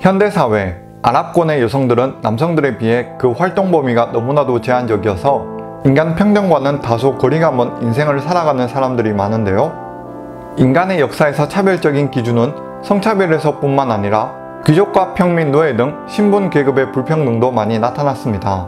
현대사회, 아랍권의 여성들은 남성들에 비해 그 활동 범위가 너무나도 제한적이어서 인간 평등과는 다소 거리가 먼 인생을 살아가는 사람들이 많은데요. 인간의 역사에서 차별적인 기준은 성차별에서 뿐만 아니라 귀족과 평민, 노예 등 신분 계급의 불평등도 많이 나타났습니다.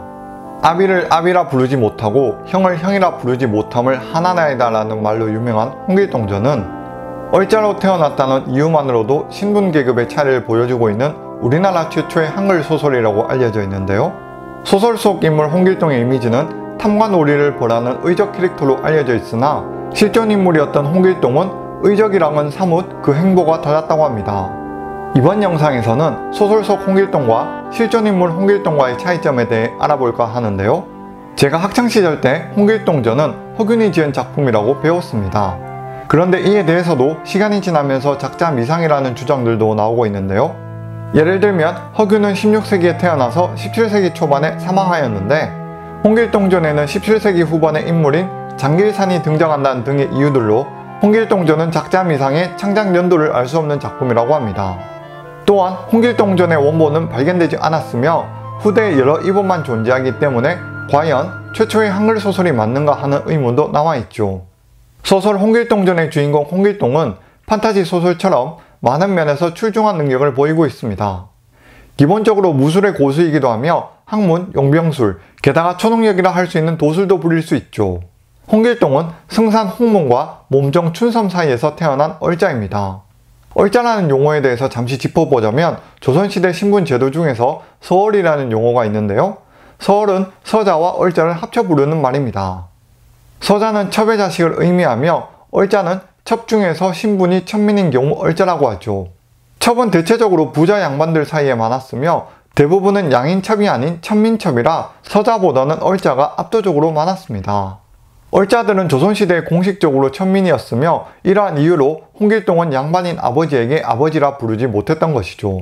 아비를 아비라 부르지 못하고 형을 형이라 부르지 못함을 하나나이다 라는 말로 유명한 홍길동전은 얼자로 태어났다는 이유만으로도 신분 계급의 차이를 보여주고 있는 우리나라 최초의 한글 소설이라고 알려져 있는데요. 소설 속 인물 홍길동의 이미지는 탐과 놀이를 벌하는 의적 캐릭터로 알려져 있으나 실존 인물이었던 홍길동은 의적이랑은 사뭇 그 행보가 달랐다고 합니다. 이번 영상에서는 소설 속 홍길동과 실존 인물 홍길동과의 차이점에 대해 알아볼까 하는데요. 제가 학창시절 때 홍길동전은 허균이 지은 작품이라고 배웠습니다. 그런데 이에 대해서도 시간이 지나면서 작자 미상이라는 주장들도 나오고 있는데요. 예를 들면 허균은 16세기에 태어나서 17세기 초반에 사망하였는데 홍길동전에는 17세기 후반의 인물인 장길산이 등장한다는 등의 이유들로 홍길동전은 작자 미상의 창작 연도를 알 수 없는 작품이라고 합니다. 또한 홍길동전의 원본은 발견되지 않았으며 후대에 여러 이본만 존재하기 때문에 과연 최초의 한글 소설이 맞는가 하는 의문도 나와있죠. 소설 홍길동전의 주인공 홍길동은 판타지 소설처럼 많은 면에서 출중한 능력을 보이고 있습니다. 기본적으로 무술의 고수이기도 하며 학문, 용병술, 게다가 초능력이라 할 수 있는 도술도 부릴 수 있죠. 홍길동은 승산 홍문과 몸종 춘섬 사이에서 태어난 얼자입니다. 얼자라는 용어에 대해서 잠시 짚어보자면 조선시대 신분 제도 중에서 서얼이라는 용어가 있는데요. 서얼은 서자와 얼자를 합쳐 부르는 말입니다. 서자는 첩의 자식을 의미하며 얼자는 첩 중에서 신분이 천민인 경우 얼자라고 하죠. 첩은 대체적으로 부자 양반들 사이에 많았으며 대부분은 양인첩이 아닌 천민첩이라 서자보다는 얼자가 압도적으로 많았습니다. 얼자들은 조선시대에 공식적으로 천민이었으며 이러한 이유로 홍길동은 양반인 아버지에게 아버지라 부르지 못했던 것이죠.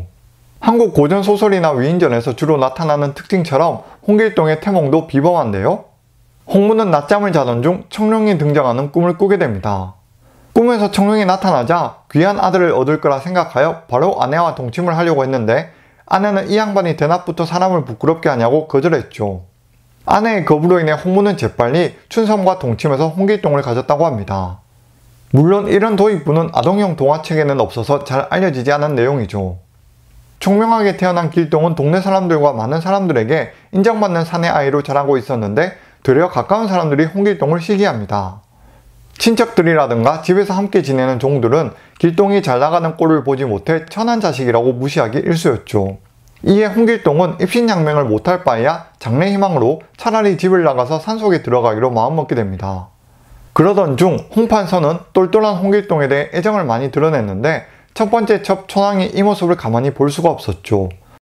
한국 고전소설이나 위인전에서 주로 나타나는 특징처럼 홍길동의 태몽도 비범한데요. 홍문은 낮잠을 자던 중 청룡이 등장하는 꿈을 꾸게 됩니다. 꿈에서 청룡이 나타나자 귀한 아들을 얻을 거라 생각하여 바로 아내와 동침을 하려고 했는데 아내는 이 양반이 대낮부터 사람을 부끄럽게 하냐고 거절했죠. 아내의 거부로 인해 홍문은 재빨리 춘섬과 동침해서 홍길동을 가졌다고 합니다. 물론 이런 도입부는 아동용 동화책에는 없어서 잘 알려지지 않은 내용이죠. 총명하게 태어난 길동은 동네 사람들과 많은 사람들에게 인정받는 사내 아이로 자라고 있었는데 되려 가까운 사람들이 홍길동을 시기합니다. 친척들이라든가 집에서 함께 지내는 종들은 길동이 잘 나가는 꼴을 보지 못해 천한 자식이라고 무시하기 일쑤였죠. 이에 홍길동은 입신양명을 못할 바에야 장래희망으로 차라리 집을 나가서 산속에 들어가기로 마음먹게 됩니다. 그러던 중 홍판서는 똘똘한 홍길동에 대해 애정을 많이 드러냈는데 첫 번째 첩 천왕이 이 모습을 가만히 볼 수가 없었죠.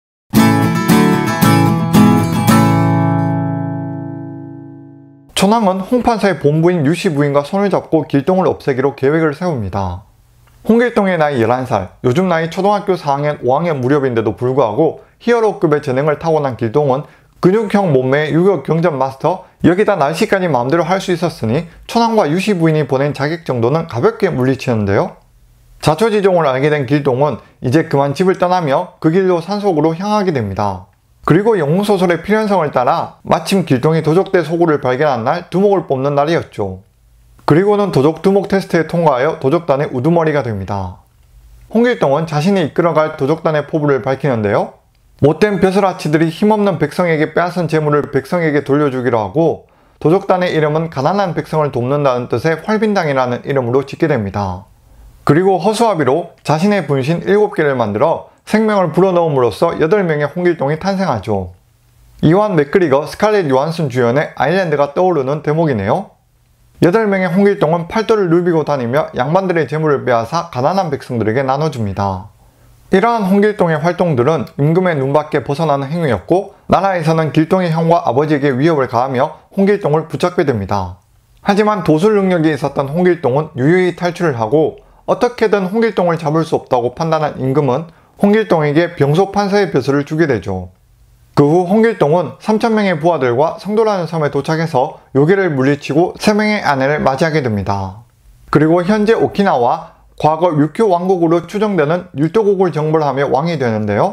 천왕은 홍판서의 본부인 유씨 부인과 손을 잡고 길동을 없애기로 계획을 세웁니다. 홍길동의 나이 11살, 요즘 나이 초등학교 4학년, 5학년 무렵인데도 불구하고 히어로급의 재능을 타고난 길동은 근육형 몸매의 유격 경전 마스터, 여기다 날씨까지 마음대로 할 수 있었으니 천왕과 유씨 부인이 보낸 자객 정도는 가볍게 물리치는데요. 자초지종을 알게 된 길동은 이제 그만 집을 떠나며 그 길로 산속으로 향하게 됩니다. 그리고 영웅소설의 필연성을 따라 마침 길동이 도적대 소굴을 발견한 날 두목을 뽑는 날이었죠. 그리고는 도적 두목 테스트에 통과하여 도적단의 우두머리가 됩니다. 홍길동은 자신이 이끌어갈 도적단의 포부를 밝히는데요. 못된 벼슬아치들이 힘없는 백성에게 빼앗은 재물을 백성에게 돌려주기로 하고 도적단의 이름은 가난한 백성을 돕는다는 뜻의 활빈당이라는 이름으로 짓게 됩니다. 그리고 허수아비로 자신의 분신 7개를 만들어 생명을 불어넣음으로써 8명의 홍길동이 탄생하죠. 이완 맥그리거, 스칼렛 요한슨 주연의 아일랜드가 떠오르는 대목이네요. 8명의 홍길동은 팔도를 누비고 다니며 양반들의 재물을 빼앗아 가난한 백성들에게 나눠줍니다. 이러한 홍길동의 활동들은 임금의 눈밖에 벗어나는 행위였고 나라에서는 길동의 형과 아버지에게 위협을 가하며 홍길동을 붙잡게 됩니다. 하지만 도술 능력이 있었던 홍길동은 유유히 탈출을 하고 어떻게든 홍길동을 잡을 수 없다고 판단한 임금은 홍길동에게 병소판서의 벼슬을 주게 되죠. 그 후 홍길동은 3,000명의 부하들과 성도라는 섬에 도착해서 요괴를 물리치고 3명의 아내를 맞이하게 됩니다. 그리고 현재 오키나와 과거 류큐 왕국으로 추정되는 율도국을 정벌하며 왕이 되는데요.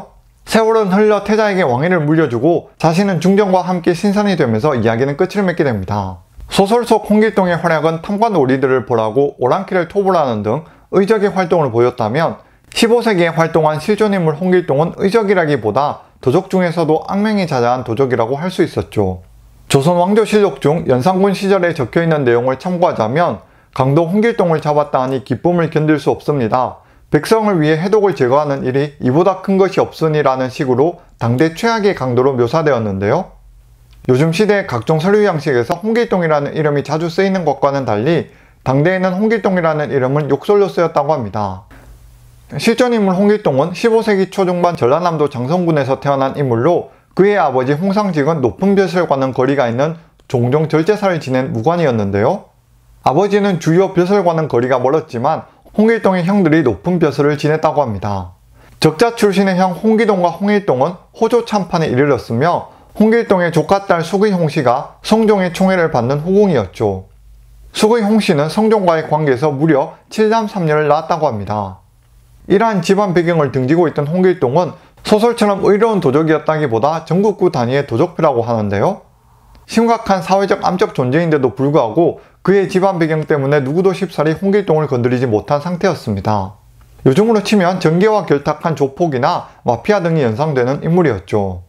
세월은 흘러 태자에게 왕위를 물려주고 자신은 중정과 함께 신선이 되면서 이야기는 끝을 맺게 됩니다. 소설 속 홍길동의 활약은 탐관 오리들을 벌하고 오랑캐를 토벌하는 등 의적의 활동을 보였다면 15세기에 활동한 실존인물 홍길동은 의적이라기보다 도적 중에서도 악명이 자자한 도적이라고 할 수 있었죠. 조선 왕조실록 중 연산군 시절에 적혀있는 내용을 참고하자면 강도 홍길동을 잡았다 하니 기쁨을 견딜 수 없습니다. 백성을 위해 해독을 제거하는 일이 이보다 큰 것이 없으니라는 식으로 당대 최악의 강도로 묘사되었는데요. 요즘 시대의 각종 서류 양식에서 홍길동이라는 이름이 자주 쓰이는 것과는 달리 당대에는 홍길동이라는 이름은 욕설로 쓰였다고 합니다. 실존인물 홍길동은 15세기 초중반 전라남도 장성군에서 태어난 인물로 그의 아버지 홍상직은 높은 벼슬과는 거리가 있는 종종 절제사를 지낸 무관이었는데요. 아버지는 주요 벼슬과는 거리가 멀었지만 홍길동의 형들이 높은 벼슬을 지냈다고 합니다. 적자 출신의 형 홍기동과 홍일동은 호조 참판에 이르렀으며 홍길동의 조카딸 수의 홍씨가 성종의 총애를 받는 후궁이었죠. 수의 홍씨는 성종과의 관계에서 무려 7남 3녀를 낳았다고 합니다. 이러한 집안 배경을 등지고 있던 홍길동은 소설처럼 의로운 도적이었다기보다 전국구 단위의 도적패라고 하는데요. 심각한 사회적 암적 존재인데도 불구하고 그의 집안 배경 때문에 누구도 쉽사리 홍길동을 건드리지 못한 상태였습니다. 요즘으로 치면 정계와 결탁한 조폭이나 마피아 등이 연상되는 인물이었죠.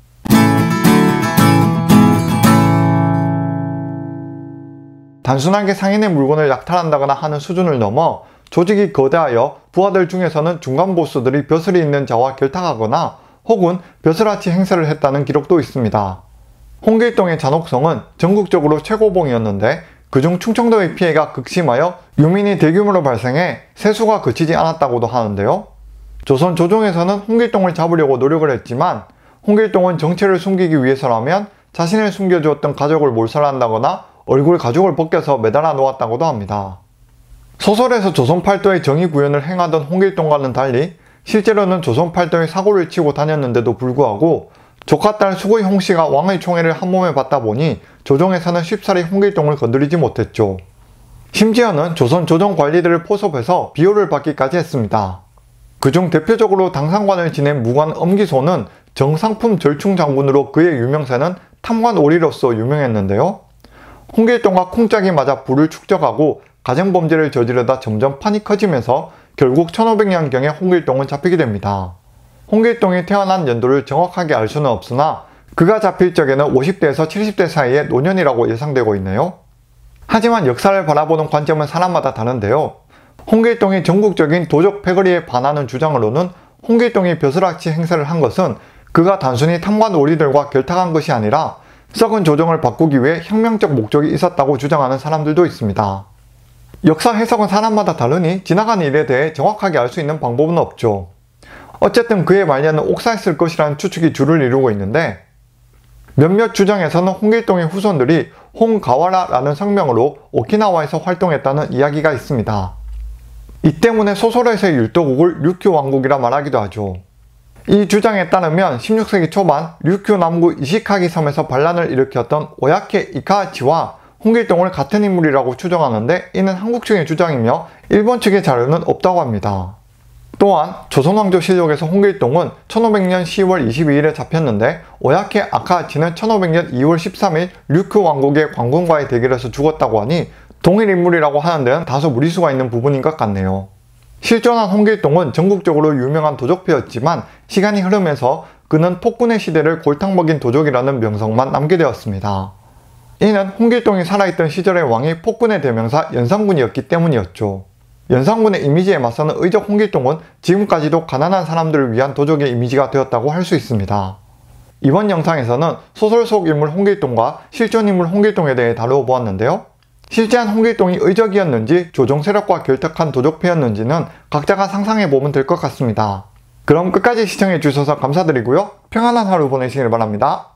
단순하게 상인의 물건을 약탈한다거나 하는 수준을 넘어 조직이 거대하여 부하들 중에서는 중간 보스들이 벼슬이 있는 자와 결탁하거나 혹은 벼슬아치 행세를 했다는 기록도 있습니다. 홍길동의 잔혹성은 전국적으로 최고봉이었는데 그중 충청도의 피해가 극심하여 유민이 대규모로 발생해 세수가 그치지 않았다고도 하는데요. 조선 조정에서는 홍길동을 잡으려고 노력을 했지만 홍길동은 정체를 숨기기 위해서라면 자신을 숨겨주었던 가족을 몰살한다거나 얼굴 가죽을 벗겨서 매달아 놓았다고도 합니다. 소설에서 조선팔도의 정의구현을 행하던 홍길동과는 달리 실제로는 조선팔도의 사고를 치고 다녔는데도 불구하고 조카딸 수의 홍씨가 왕의 총애를 한몸에 받다 보니 조정에서는 쉽사리 홍길동을 건드리지 못했죠. 심지어는 조선 조정 관리들을 포섭해서 비호를 받기까지 했습니다. 그중 대표적으로 당상관을 지낸 무관 엄기소는 정상품 절충장군으로 그의 유명세는 탐관 오리로서 유명했는데요. 홍길동과 쿵짝이 맞아 부를 축적하고 가정범죄를 저지르다 점점 판이 커지면서 결국 1500년경에 홍길동은 잡히게 됩니다. 홍길동이 태어난 연도를 정확하게 알 수는 없으나 그가 잡힐 적에는 50대에서 70대 사이의 노년이라고 예상되고 있네요. 하지만 역사를 바라보는 관점은 사람마다 다른데요. 홍길동이 전국적인 도적 패거리에 반하는 주장으로는 홍길동이 벼슬아치 행세를 한 것은 그가 단순히 탐관 오리들과 결탁한 것이 아니라 썩은 조정을 바꾸기 위해 혁명적 목적이 있었다고 주장하는 사람들도 있습니다. 역사 해석은 사람마다 다르니 지나간 일에 대해 정확하게 알 수 있는 방법은 없죠. 어쨌든 그의 말년은 옥사했을 것이라는 추측이 주를 이루고 있는데 몇몇 주장에서는 홍길동의 후손들이 홍가와라라는 성명으로 오키나와에서 활동했다는 이야기가 있습니다. 이 때문에 소설에서의 율도국을 류큐 왕국이라 말하기도 하죠. 이 주장에 따르면 16세기 초반 류큐 남구 이시카기 섬에서 반란을 일으켰던 오야케 이카하치와 홍길동을 같은 인물이라고 추정하는데 이는 한국 측의 주장이며 일본 측의 자료는 없다고 합니다. 또한 조선왕조실록에서 홍길동은 1500년 10월 22일에 잡혔는데 오야케 아카하치는 1500년 2월 13일 류큐 왕국의 관군과의 대결에서 죽었다고 하니 동일 인물이라고 하는 데는 다소 무리수가 있는 부분인 것 같네요. 실존한 홍길동은 전국적으로 유명한 도적패였지만 시간이 흐르면서 그는 폭군의 시대를 골탕 먹인 도적이라는 명성만 남게 되었습니다. 이는 홍길동이 살아있던 시절의 왕이 폭군의 대명사 연산군이었기 때문이었죠. 연산군의 이미지에 맞서는 의적 홍길동은 지금까지도 가난한 사람들을 위한 도적의 이미지가 되었다고 할 수 있습니다. 이번 영상에서는 소설 속 인물 홍길동과 실존 인물 홍길동에 대해 다루어 보았는데요. 실제한 홍길동이 의적이었는지 조정 세력과 결탁한 도적패였는지는 각자가 상상해보면 될 것 같습니다. 그럼 끝까지 시청해주셔서 감사드리고요. 평안한 하루 보내시길 바랍니다.